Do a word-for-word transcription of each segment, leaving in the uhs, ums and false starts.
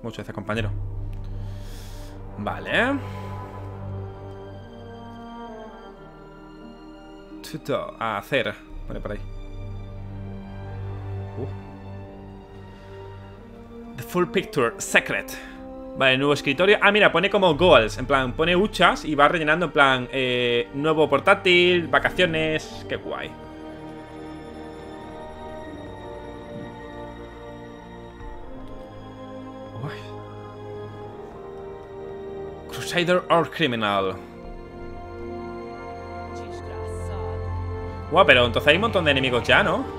Muchas veces, compañero. Vale. Tuto, a hacer. Pone por ahí. Uh. The full picture, secret. Vale, nuevo escritorio. Ah, mira, pone como goals. En plan, pone huchas y va rellenando en plan eh, nuevo portátil, vacaciones. Qué guay. Uy. Crusader or Criminal. Guau, pero entonces hay un montón de enemigos ya, ¿no?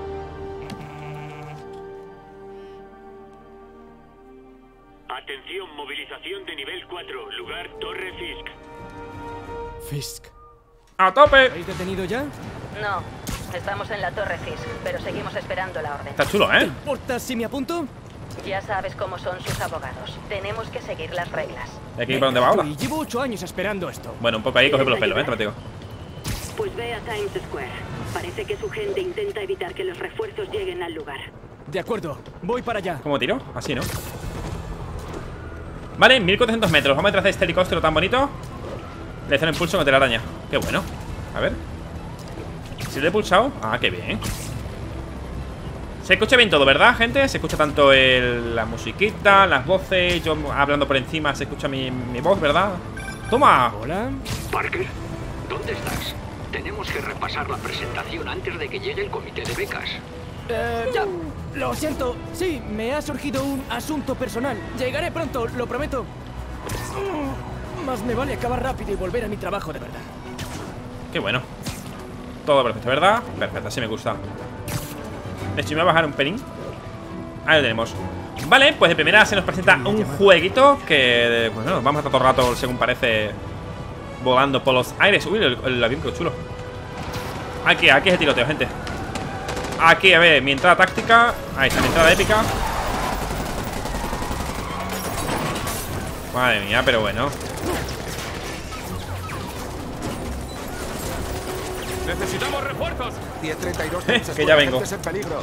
Atención, movilización de nivel cuatro, lugar Torre Fisk. Fisk. ¡A tope! ¿Habéis detenido ya? No, estamos en la Torre Fisk, pero seguimos esperando la orden. Está chulo, ¿Te ¿eh? importa si me apunto? Ya sabes cómo son sus abogados. Tenemos que seguir las reglas. ¿De aquí para dónde va ahora? Y llevo ocho años esperando esto. Bueno, un poco ahí coge por los pelos, ¿eh? Te lo digo. Pues ve a Times Square. Parece que su gente intenta evitar que los refuerzos lleguen al lugar. De acuerdo, voy para allá. ¿Cómo tiro? Así, ¿no? Vale, mil cuatrocientos metros. Vamos detrás de este helicóptero tan bonito. Le hace un impulso con telaraña. Qué bueno. A ver. Si lo he pulsado. Ah, qué bien. Se escucha bien todo, ¿verdad, gente? Se escucha tanto el, la musiquita, las voces. Yo hablando por encima se escucha mi, mi voz, ¿verdad? ¡Toma! Hola. Parker, ¿dónde estás? Tenemos que repasar la presentación antes de que llegue el comité de becas. Eh, ya. Lo siento. Sí, me ha surgido un asunto personal. Llegaré pronto, lo prometo. Más me vale acabar rápido y volver a mi trabajo de verdad. Qué bueno. Todo perfecto, ¿verdad? Perfecto, así me gusta. De hecho, me voy a bajar un pelín. Ahí lo tenemos. Vale, pues de primera se nos presenta un jueguito que, bueno, vamos a estar todo el rato, según parece, volando por los aires. Uy, el, el avión, qué chulo. Aquí, aquí es el tiroteo, gente. Aquí, a ver, mi entrada táctica. Ahí está, mi entrada épica. Madre mía, pero bueno. ¡Necesitamos refuerzos! diez treinta y dos, Eh, que ya vengo. en peligro.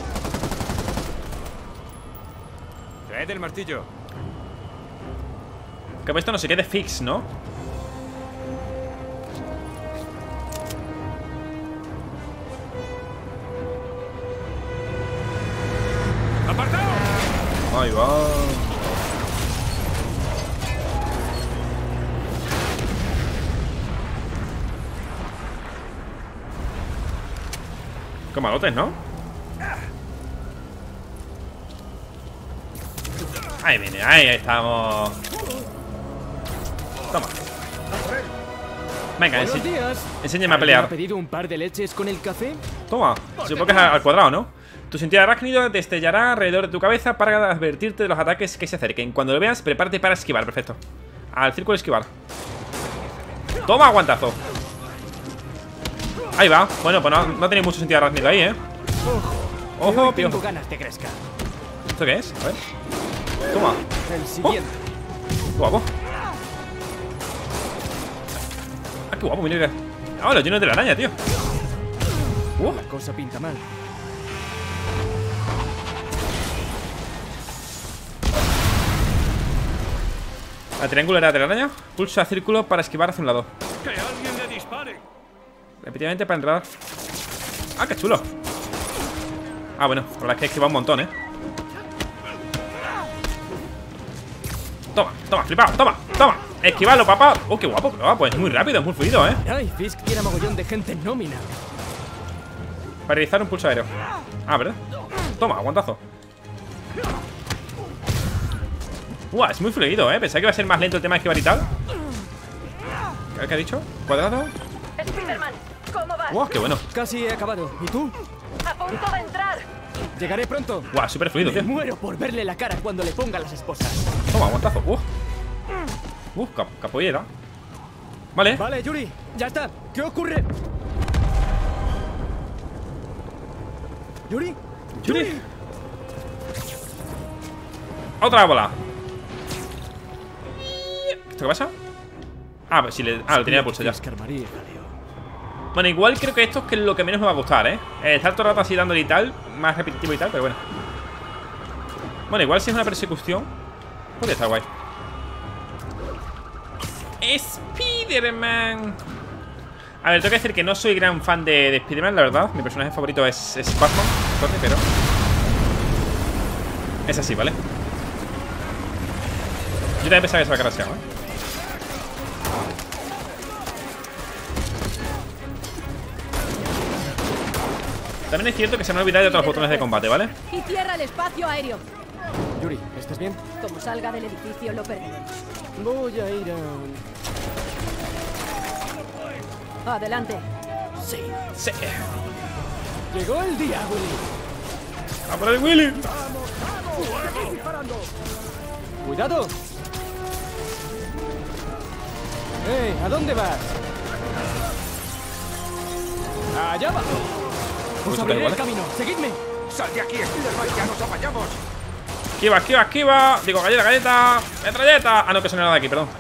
Traed el martillo. Que esto no se quede fix, ¿no? ¡Apartaos! Ahí va. Qué malotes, ¿no? Ahí viene, ahí estamos. Toma. Venga, Buenos ense días. enséñame a ¿Alguien pelear. ¿Ha pedido un par de leches con el café? Toma, supongo que es al cuadrado, ¿no? Tu sentido arácnido destellará alrededor de tu cabeza para advertirte de los ataques que se acerquen. Cuando lo veas, prepárate para esquivar, perfecto. Al círculo esquivar. Toma, guantazo. Ahí va. Bueno, pues no, no tenéis mucho sentido arácnido ahí, ¿eh? Ojo, Ojo, hoy tengo piojo. ganas de crezca. ¿Esto qué es? A ver. Toma. El siguiente. Qué guapo. Ah, qué guapo, mira. Ah, lo lleno de la araña, tío. Uh. La cosa pinta mal. La triangular de la araña. Pulsa círculo para esquivar hacia un lado. ¡Que alguien le dispare! Repetidamente para entrar. Ah, qué chulo. Ah, bueno, la verdad es que he esquivado un montón, ¿eh? Toma, toma, flipado, toma, toma. Esquivarlo, papá. Oh, qué guapo, pero, ah, pues es muy rápido, es muy fluido, ¿eh? Ay, Fisk tiene mogollón de gente en nómina. Para realizar un pulso aéreo. Ah, ¿verdad? Toma, aguantazo. Uah, es muy fluido, ¿eh? Pensaba que iba a ser más lento el tema de esquivar y tal. ¿Qué, qué ha dicho? ¿Cuadrado? Spiderman, ¿cómo vas? Uah, qué bueno. Casi he acabado. ¿Y tú? A punto de entrar. Llegaré pronto. Uah, súper fluido, Me tío. muero por verle la cara cuando le ponga las esposas. Toma, aguantazo. Uh. Uh, cap capoeira. Vale. Vale, Yuri, ya está. ¿Qué ocurre? ¿Yuri? Yuri. Otra bola. ¿Esto qué pasa? Ah, pues si le... Ah, lo tenía pulso ya. Escarmaría, jaleo. Bueno, igual creo que esto es que lo que menos me va a gustar, ¿eh? Eh, Estar todo el rato así dándole y tal. Más repetitivo y tal, pero bueno. Bueno, igual si es una persecución. Podría estar guay. Spider-Man. A ver, tengo que decir que no soy gran fan de, de Spider-Man, la verdad. Mi personaje favorito es, es Batman, pero es así, ¿vale? Yo también pensaba que se va a cargar, ¿eh? También es cierto que se me ha olvidado de otros botones de combate, ¿vale? Y cierra el espacio aéreo. Yuri, ¿estás bien? Como salga del edificio, lo perderemos. Voy a ir a... Adelante. Sí. Sí. Llegó el día, Willy. ¡A por el Willy! ¡Cuidado! ¡Eh! ¿A dónde vas? ¡Allá abajo! Os abriré el camino. ¡Seguidme! ¡Sal de aquí, Spider-Man! ¡Ya nos apañamos! Esquiva, esquiva, esquiva. Digo, galleta, galleta. Metralleta. Ah, no, que eso no era de aquí, perdón.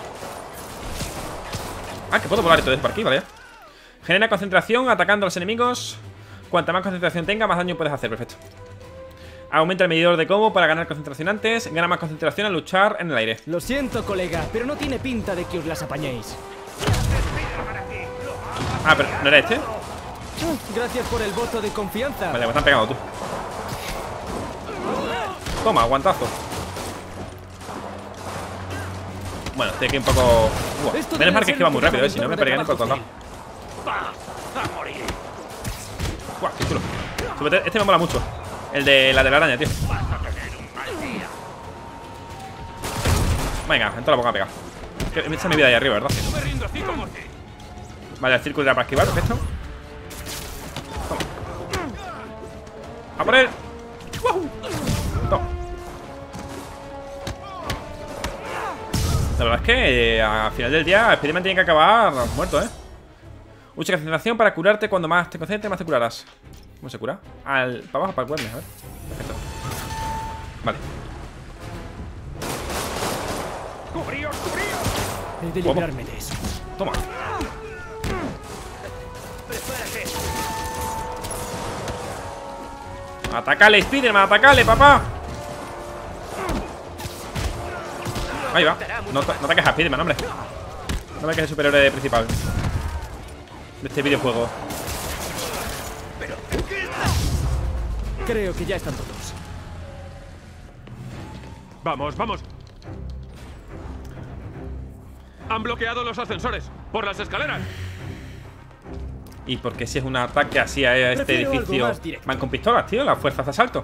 Ah, que puedo volar esto desde por aquí, vale. Genera concentración atacando a los enemigos. Cuanta más concentración tenga, más daño puedes hacer, perfecto. Aumenta el medidor de combo para ganar concentración antes. Gana más concentración al luchar en el aire. Lo siento, colega, pero no tiene pinta de que os las apañéis. Ah, pero ¿no era este? Gracias por el voto de confianza. Vale, me están pegando tú. Toma, aguantazo. Bueno, estoy aquí un poco... Buah. Menos mal que esquiva muy rápido, eh, si no me pegaría ni por todos lados. Buah, qué chulo. Este me mola mucho. El de la de la araña, tío. Venga, en toda la boca pega. Esta es mi vida ahí arriba, ¿verdad? Vale, el círculo era para esquivar, perfecto. Toma. A por él. Toma. La verdad es que eh, al final del día Spider-Man tiene que acabar muerto, ¿eh? Mucha concentración para curarte. Cuando más te concentres, más te curarás. ¿Cómo se cura? Al, para abajo, para curarme, a ver. Perfecto. Vale. ¡Cubríos, cubríos! He de librarme de eso. Toma. Atacale, Spider-Man, atacale, papá. Ahí va. No, no ataques a Spider-Man, hombre. No me quejes el superhéroe principal de este videojuego. Creo que ya están todos. Vamos, vamos. Han bloqueado los ascensores por las escaleras. ¿Y por qué si es un ataque así a este Prefiero algo edificio más directo. van con pistolas, tío? Las fuerzas de asalto.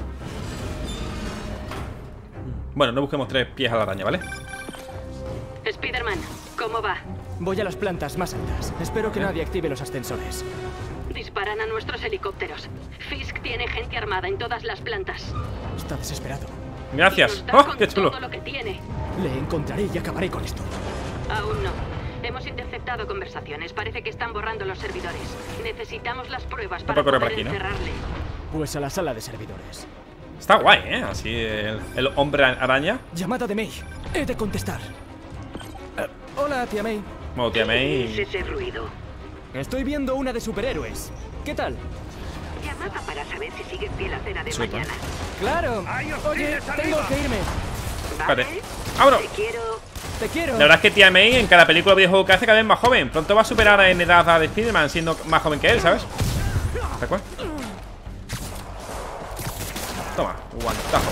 Bueno, no busquemos tres pies a la araña, ¿vale? Spider-Man, ¿cómo va? Voy a las plantas más altas. Espero que nadie active los ascensores. Disparan a nuestros helicópteros. Fisk tiene gente armada en todas las plantas. Está desesperado. Gracias. Nos da ¡Oh, con qué chulo! todo lo que tiene. Le encontraré y acabaré con esto. Aún no. Hemos interceptado conversaciones. Parece que están borrando los servidores. Necesitamos las pruebas para puedo correr poder por aquí, ¿no? encerrarle. Pues a la sala de servidores. Está guay, ¿eh? Así el, el hombre araña. Llamada de May. He de contestar. Eh, hola, tía May. Bueno, tía May. ¿Qué es ese ruido? Estoy viendo una de superhéroes. ¿Qué tal? Llamaba para saber si sigues pie la cena de Súper. mañana. ¡Claro! Oye, tengo que irme. ¿Vale? Espérate. ¡Abro! Te quiero. Te quiero. La verdad es que tía May en cada película o videojuego que hace cada vez más joven. Pronto va a superar en edad a Spider-Man siendo más joven que él, ¿sabes? ¿Tal cual? Toma, guantazo.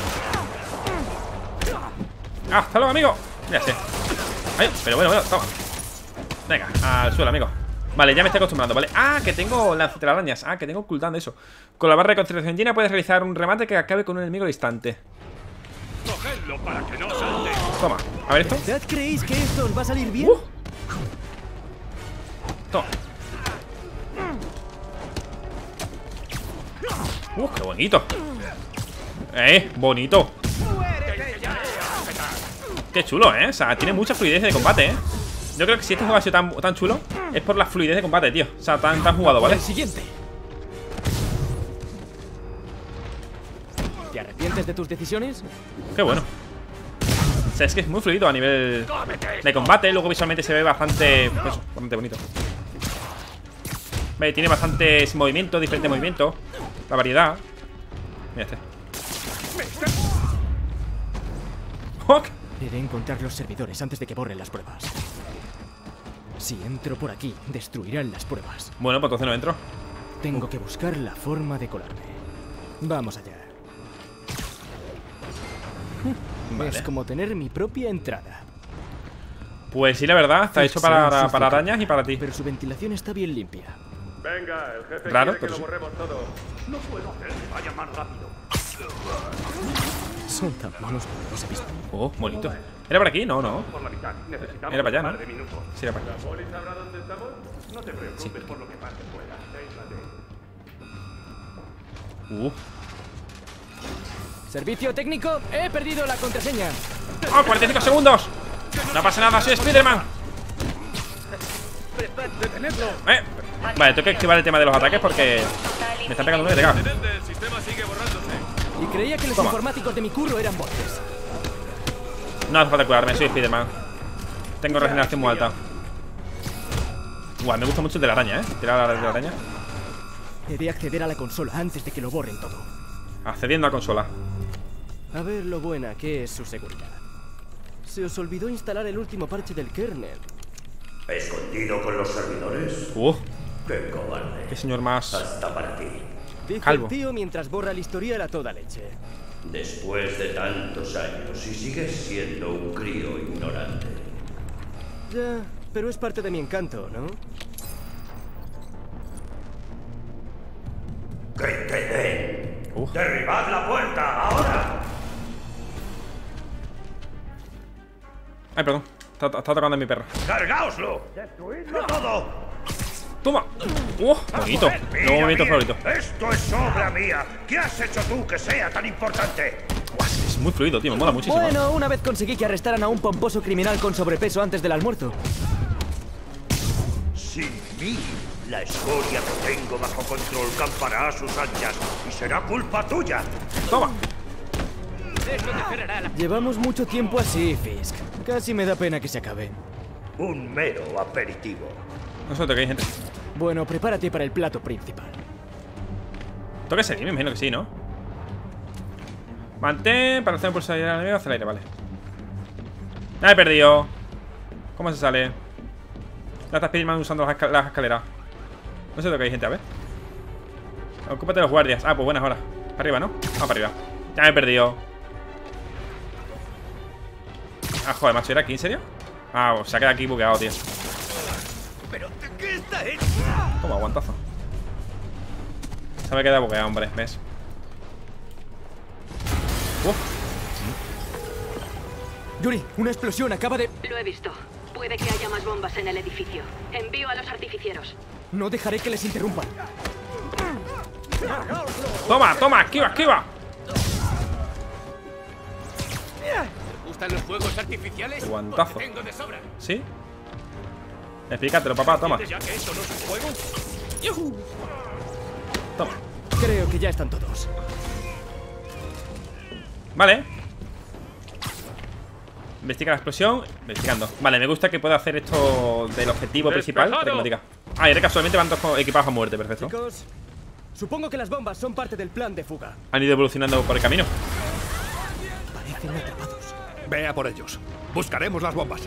¡Ah, hasta luego, amigo! Ya sé. Ay, pero bueno, bueno, toma. Venga, al suelo, amigo. Vale, ya me estoy acostumbrando, ¿vale? Ah, que tengo lanzatelarañas. Ah, que tengo cooldown de eso. Con la barra de concentración llena puedes realizar un remate que acabe con un enemigo al instante. Cogedlo para que no salte. Toma, a ver esto. ¿De verdad creéis que esto os va a salir bien? Uh. Toma. Uh, qué bonito. Eh, bonito. Qué chulo, eh. O sea, tiene mucha fluidez de combate, eh. Yo creo que si este juego ha sido tan, tan chulo es por la fluidez de combate, tío. O sea, tan, tan jugado, ¿vale? El siguiente. ¿Te arrepientes de tus decisiones? Qué bueno. O sea, es que es muy fluido a nivel de combate. Luego visualmente se ve bastante, pues, bastante bonito. Ve, tiene bastantes movimientos, diferentes movimientos. La variedad. Mira este. ¡Hawk! Iré a encontrar los servidores antes de que borren las pruebas. Si entro por aquí, destruirán las pruebas. Bueno, pues entonces no entro. Tengo que buscar la forma de colarme. Vamos allá. Vale. Es como tener mi propia entrada. Pues sí, la verdad, está hecho para, para, para arañas y para ti. Pero su ventilación está bien limpia. Venga, el jefe Raro, quiere que pero lo sí. borremos todo. No puedo hacer que vaya más rápido. Son tan malos como los he visto. Oh, bonito. ¿Era por aquí? No, no. Por la mitad. Necesitamos Era para allá, un ¿no? par de minutos. Sí, era para ¿La allá. poli sabrá dónde estamos? No te preocupes Sí. por lo que pase fuera. Aíslate. Uh. Servicio técnico, he perdido la contraseña. ¡Oh, cuarenta y cinco segundos! No pasa nada, soy Spiderman. Eh. Vale, tengo que activar el tema de los ataques porque me está pegando uno de pegado. Detente, el sistema sigue borrándose. Y creía que los Toma. informáticos de mi curro eran bots. No hace falta curarme, soy Spiderman. Tengo regeneración muy alta. Guau, me gusta mucho el de la araña, ¿eh? Tirar la de la araña. He de acceder a la consola antes de que lo borren todo. Accediendo a consola. A ver lo buena que es su seguridad. Se os olvidó instalar el último parche del kernel. ¿Escondido con los servidores? Uh, ¡Qué cobarde! qué señor más. Hasta para ti. Dice Calvo. el tío mientras borra el historial a toda leche. Después de tantos años y sigues siendo un crío ignorante. Ya, pero es parte de mi encanto, ¿no? ¡Que te den! Uh. ¡Derribad la puerta ahora! Ay, perdón. Está, está tocando a mi perro. ¡Cargáoslo! ¡Destruidlo todo! ¡Toma! ¡Uh! Bonito. Joder, Nuevo mira movimiento bien. favorito. ¡Esto es obra mía! ¿Qué has hecho tú que sea tan importante? Buah, es muy fluido, tío. Me mola muchísimo. Bueno, una vez conseguí que arrestaran a un pomposo criminal con sobrepeso antes del almuerzo. Sin mí, la escoria que tengo bajo control campará a sus anchas y será culpa tuya. Toma. Llevamos mucho tiempo así, Fisk. Casi me da pena que se acabe. Un mero aperitivo. No sé, toca hay gente. Bueno, prepárate para el plato principal. Toca seguir, me imagino que sí, ¿no? Mantén para hacer un pulso de aire hacia el aire, vale. Ah, he perdido. ¿Cómo se sale? Ya está Spiderman usando las, escal las escaleras. No sé lo que hay gente, a ver. Ocúpate de los guardias. Ah, pues buenas horas. Para arriba, ¿no? Vamos para arriba. Ya me he perdido. Ah, joder, macho, ¿era aquí? ¿En serio? Ah, se ha quedado aquí bugueado, tío. ¿Pero de qué está hecho? Toma, aguantazo. Se me ha quedado bugueado, hombre, ¿ves? Uf. Yuri, una explosión acaba de... Lo he visto. Puede que haya más bombas en el edificio. Envío a los artificieros. No dejaré que les interrumpan. Toma, toma, esquiva, esquiva. ¿Gustan los fuegos artificiales? Guantazo. Porque tengo de sobra. ¿Sí? Explícatelo, papá, toma. ¿Ya que esto no es un juego? Toma. Creo que ya están todos. Vale. Investiga la explosión. Investigando. Vale, me gusta que pueda hacer esto del objetivo principal. Para que me lo diga. Ah, y ahora casualmente van todos equipados a muerte, perfecto. Chicos, supongo que las bombas son parte del plan de fuga. Han ido evolucionando por el camino. Parecen atrapados. Ve a por ellos. Buscaremos las bombas.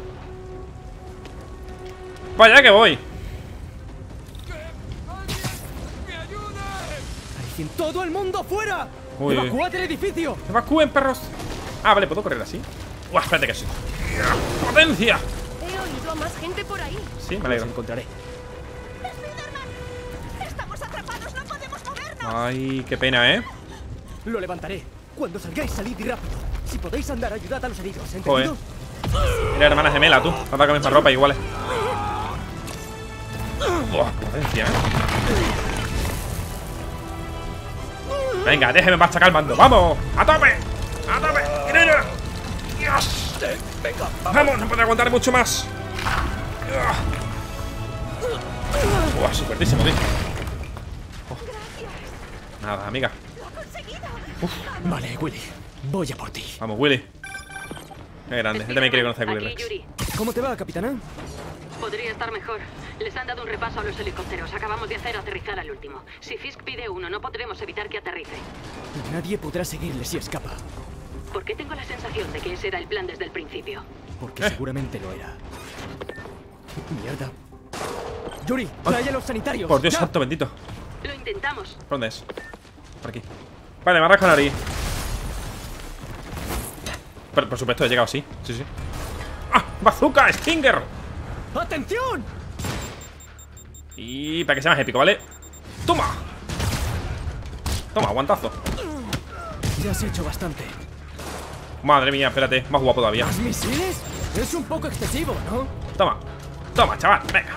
Vaya que voy. ¡Parecen todo el mundo fuera! Uy. ¡Evacuad el edificio! Evacúen, perros. Ah, vale, ¿puedo correr así? Uah, espérate que sí. ¡Potencia! He oído a más gente por ahí. Sí, me Los alegro. encontraré. Estamos atrapados, no podemos movernos. Ay, qué pena, ¿eh? Lo levantaré. Cuando salgáis, salid y rápido. Si podéis andar, ayudad a los heridos. Joder. ¿Entendido? Mira, hermana gemela, tú. Anda con la misma ropa, iguales. Buah, qué potencia, ¿eh? Venga, déjeme machacar el mando. ¡Vamos! ¡A tope! ¡A tope! ¡Irene! ¡Dios! ¡Vamos! No puedo aguantar mucho más. ¡Buah, supertísimo, tío! Oh. Nada, amiga. Vale, Willy. Voy a por ti. Vamos, Willy. Qué grande. Él también quiere conocer a Willy Aquí, Rex. Yuri. ¿Cómo te va, capitana? Podría estar mejor. Les han dado un repaso a los helicópteros. Acabamos de hacer aterrizar al último. Si Fisk pide uno, no podremos evitar que aterrice. Nadie podrá seguirle si escapa. ¿Por qué tengo la sensación de que ese era el plan desde el principio? Porque seguramente lo era. Mierda. Yuri, trae a los sanitarios. Por Dios ¡Ya! santo bendito. Lo intentamos. ¿Por dónde es? Por aquí. Vale, me arrasco la nariz. Pero, por supuesto, he llegado así. Sí, sí. ¡Ah! ¡Bazooka! ¡Stinger! ¡Atención! Y para que sea más épico, ¿vale? ¡Toma! Toma, guantazo. Ya has hecho bastante. Madre mía, espérate. Más guapo todavía. ¿Más misiles? Es un poco excesivo, ¿no? Toma. Toma, chaval. Venga.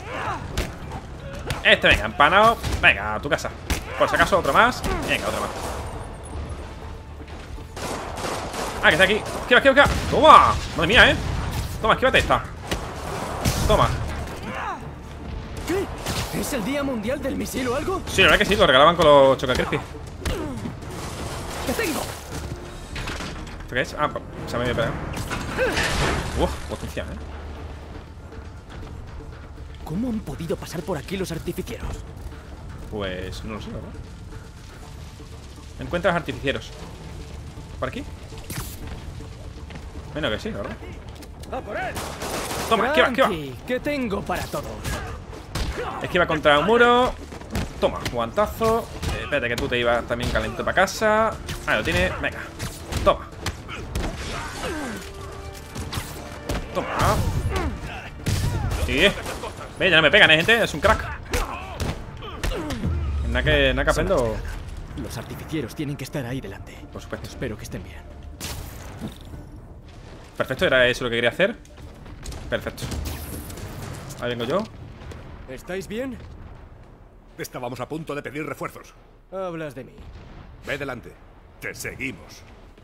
Este, venga, empanado. Venga, a tu casa. Por si acaso otro más. Venga, otro más. Ah, que está aquí. Esquiva, esquiva, esquiva. Toma. Madre mía, eh. Toma, esquívate esta. Toma. ¿Qué? ¿Es el día mundial del misil o algo? Sí, la verdad que sí, lo regalaban con los chocacrispy. ¡Te tengo! ¿Esto qué es? Ah, se me había pegado. Uf, potencia, eh. ¿Cómo han podido pasar por aquí los artificieros? Pues no lo sé, ¿verdad? Encuentras artificieros. ¿Por aquí? Bueno, que sí, ¿verdad? Toma, esquiva, esquiva. Tranqui, ¿qué tengo para todos? Esquiva contra un muro. Toma, guantazo. eh, Espérate que tú te ibas también calentito para casa. Ah, lo tiene, venga. Toma. Toma. Sí. Ve, ya no me pegan, eh, gente. Es un crack. Nada que, nada que aprendo. Los artificieros tienen que estar ahí delante. Por supuesto. Espero que estén bien. Perfecto, era eso lo que quería hacer. Perfecto. Ahí vengo yo. ¿Estáis bien? Estábamos a punto de pedir refuerzos. Hablas de mí. Ve delante. Te seguimos.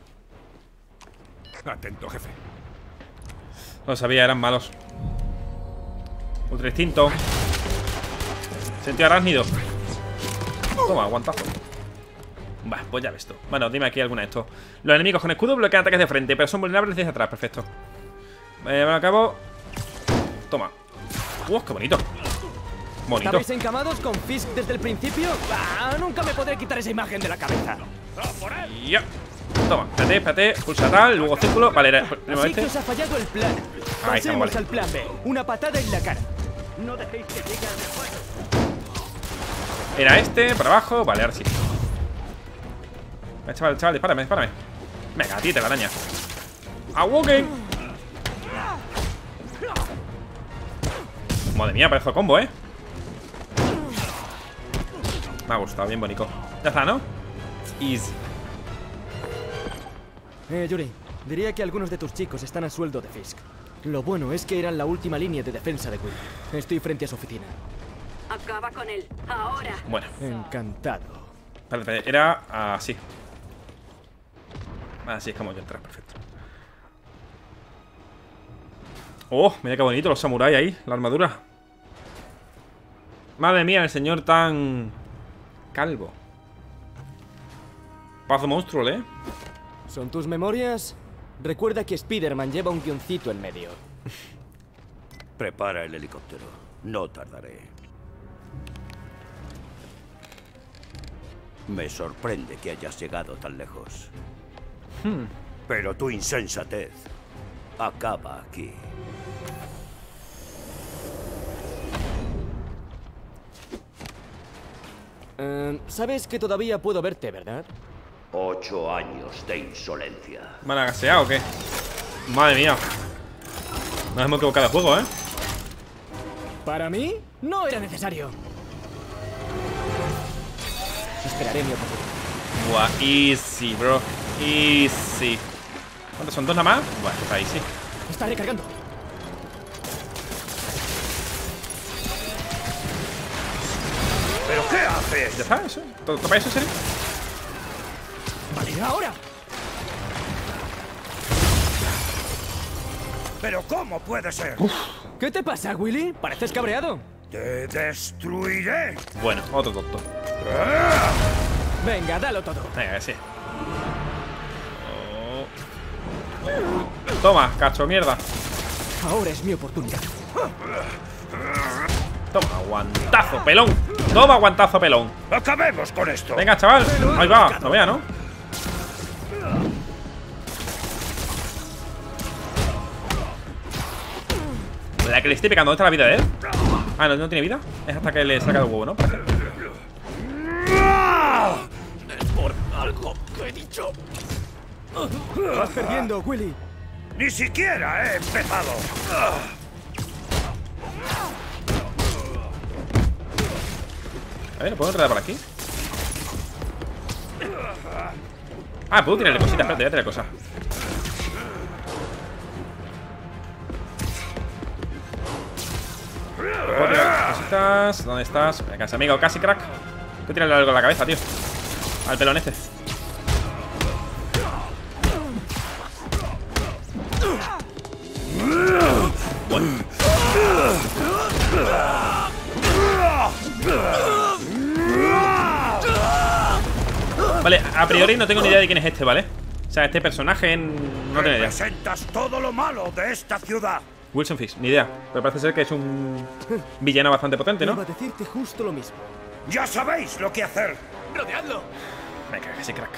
Atento, jefe. No lo sabía, eran malos. Ultra instinto. Sentido arácnido. Toma, aguantazo. Va, pues ya ves tú. Bueno, dime aquí alguna de estos. Los enemigos con escudo bloquean ataques de frente, pero son vulnerables desde atrás. Perfecto. Eh, bueno, acabo. Toma. ¡Uh, qué bonito! Bonito. ¿Estabais encamados con Fisk desde el principio? Ah, nunca me podré quitar esa imagen de la cabeza. Ya. Toma, espérate, espérate. Pulsa tal, luego círculo. Vale, era primero Así que este. os ha fallado el plan. Ahí está, Pasemos vale. al plan B. Una patada en la cara. No dejéis que llegue al refuerzo. Era este, por abajo. Vale, ahora sí. Venga, chaval, chaval, dispárame, dispárame. Venga, a ti te la araña. ¡A Woken! Madre mía, parece combo, ¿eh? Me ha gustado, bien bonito. Ya está, ¿no? Easy. Eh, Yuri, diría que algunos de tus chicos están a sueldo de Fisk. Lo bueno es que eran la última línea de defensa de Will. Estoy frente a su oficina. Acaba con él. Ahora. Bueno, Encantado. espérate, espérate, era así. Así es como yo entrar, perfecto. Oh, mira qué bonito los samuráis ahí, la armadura. Madre mía, el señor tan calvo. Pazo monstruo, ¿eh? ¿Son tus memorias? Recuerda que Spider-Man lleva un guioncito en medio. Prepara el helicóptero. No tardaré. Me sorprende que hayas llegado tan lejos. Hmm. Pero tu insensatez acaba aquí. Eh, Sabes que todavía puedo verte, ¿verdad? Ocho años de insolencia. ¿Van a gasear o qué? Madre mía. Nos hemos equivocado de juego, ¿eh? Para mí, no era necesario. Esperaré mi oportunidad. Buah, easy, bro. Easy. ¿Cuántos son? ¿Dos nada más? Bueno, está easy. Está recargando. ¿Pero qué haces? ¿Ya está? ¿Eso? ¿Topa eso, en serio? Vale, ahora. ¿Pero cómo puede ser? ¿Qué te pasa, Willy? Pareces cabreado. ¡Te destruiré! Bueno, otro tonto. Venga, dalo todo. Venga, que sí. Oh. Toma, cacho mierda. Ahora es mi oportunidad. Toma, guantazo, pelón. Toma, guantazo, pelón. ¡Acabemos con esto! Venga, chaval. Ahí va, no vea, ¿no? La que le estoy pegando. ¿Dónde está la vida de él? Ah, no, no tiene vida. Es hasta que le saca el huevo, ¿no? Parece. Es por algo que he dicho. Vas perdiendo, Willy. Ni siquiera he empezado. A ver, ¿lo puedo enredar por aquí? Ah, puedo tirarle cositas. Espérate, voy a tirar cosas. Puedo tirar cositas. ¿Dónde estás? Me casa, amigo. Casi, crack. Voy a tirarle algo a la cabeza, tío. Al pelón este. Bueno. Vale, a priori no tengo ni idea de quién es este, ¿vale? O sea, este personaje no tengo idea. Representas todo lo malo de esta ciudad. Wilson Fisk, ni idea. Pero parece ser que es un villano bastante potente, ¿no? Iba a decirte justo lo mismo. Ya sabéis lo que hacer. ¡Rodeadlo! Venga, casi crack.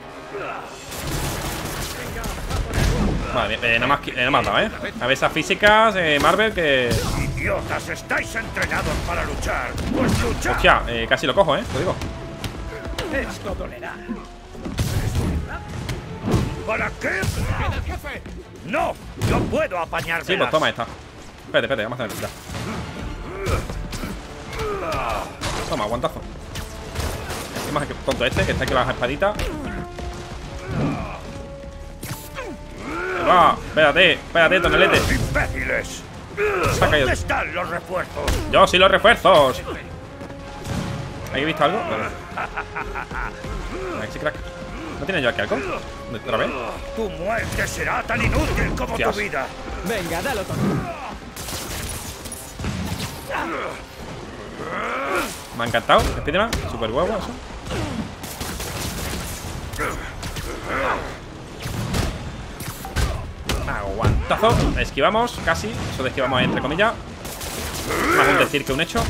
Vale, eh, no me has eh, no me has dado, ¿eh? A ver esas físicas, eh, Marvel, que... Idiotas, estáis entrenados para luchar. Pues luchad. Hostia, eh, casi lo cojo, ¿eh? Lo digo. Esto dolerá. ¿Para qué? ¡Queda el jefe! No, yo puedo apañarme. Sí, pues toma esta. Espérate, espérate, vamos a hacer esta. Toma, aguantazo. ¿Qué más que tonto este? Que está aquí con las espaditas. Va, espérate, espérate, tonelete. ¡Imbéciles! ¿Dónde están los refuerzos? Yo sí los refuerzos. ¿Habéis visto algo? Vale. Maxi crack. ¿No tiene yo aquí algo? ¿Otra vez? Tu muerte será tan inútil como Hostias. tu vida. Venga, dalo todo. Me ha encantado. Spiderman, super huevo eso. Aguantazo. Esquivamos, casi. Eso de esquivamos entre comillas. Más un decir que un hecho.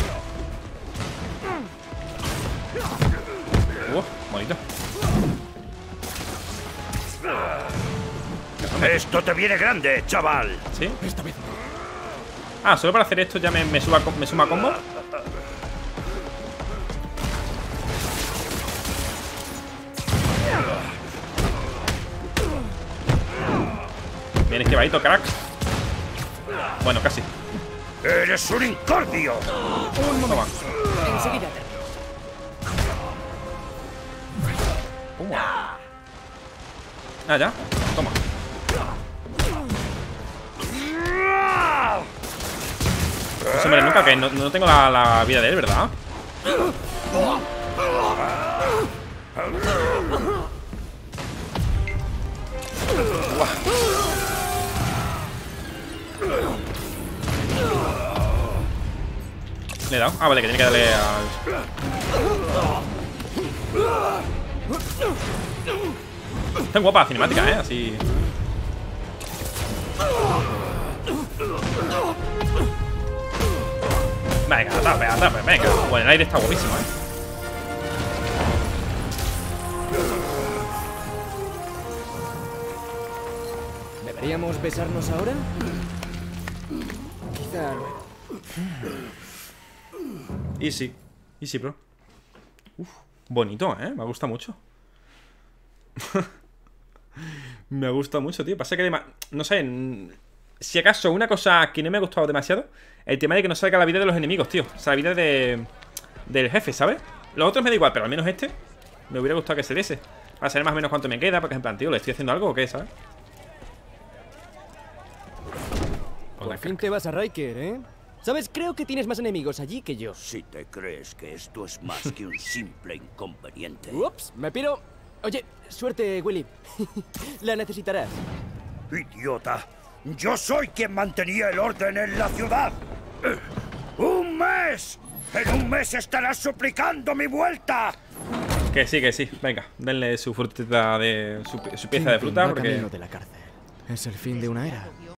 Uh, bonito. Esto te viene grande, chaval. ¿Sí? Ah, solo para hacer esto ya me, me, suba, me suma combo. Bien esquivadito, crack. Bueno, casi. Eres un incordio. Un momento. Enseguida. Puma. Ah, ya. Toma. No se muere nunca, que no, no tengo la, la vida de él, ¿verdad? ¿Le he dado? Ah, vale, que tiene que darle al... Está guapa la cinemática, ¿eh? Así... Venga, atape, atape, venga. Bueno, el aire está guapísimo, ¿eh? ¿Deberíamos besarnos ahora? Quizá luego. Easy, easy, bro. Uf, bonito, ¿eh? Me gusta mucho. Me gusta mucho, tío. Pasa que, no sé, si acaso una cosa que no me ha gustado demasiado, el tema de que no salga la vida de los enemigos, tío. O sea, la vida de del jefe, ¿sabes? Los otros me da igual, pero al menos este me hubiera gustado que se diese. Para saber más o menos cuánto me queda, porque en plan, tío, ¿le estoy haciendo algo o qué, sabes? Por fin te vas a Riker, ¿eh? ¿Sabes? Creo que tienes más enemigos allí que yo. Si te crees que esto es más que un simple inconveniente. Ups, me piro. Oye, suerte, Willy. La necesitarás. Idiota. Yo soy quien mantenía el orden en la ciudad. ¡Un mes! En un mes estarás suplicando mi vuelta. Que sí, que sí. Venga, denle su frutita de... su, su pieza de fruta, porque... de la cárcel. Es el fin de una era.